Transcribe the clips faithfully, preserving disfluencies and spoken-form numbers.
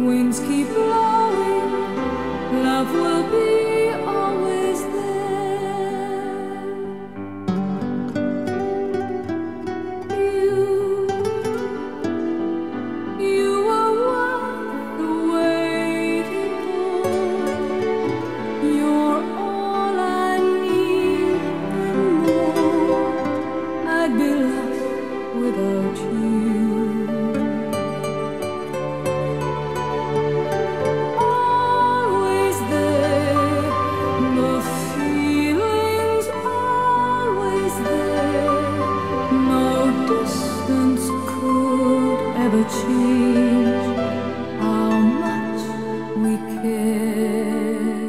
winds keep blowing, love will be always there. You, you were worth the waiting for. You're all I need and more. I'd be lost without you. Change how much we care.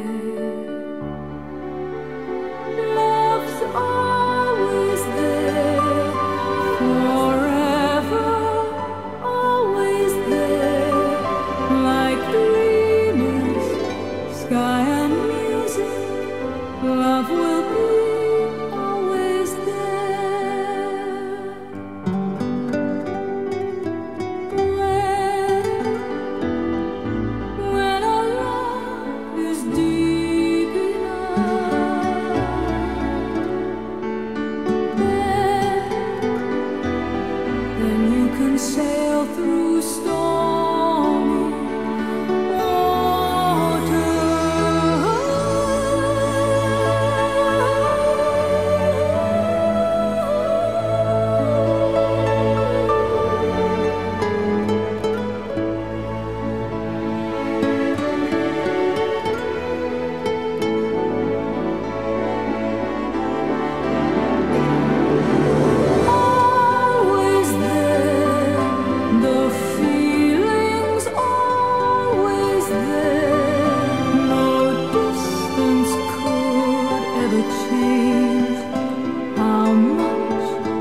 Love's always there, forever, always there, like dreamers, sky and music. Love will be always there. Sail through stormy water.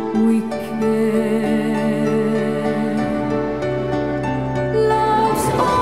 Love's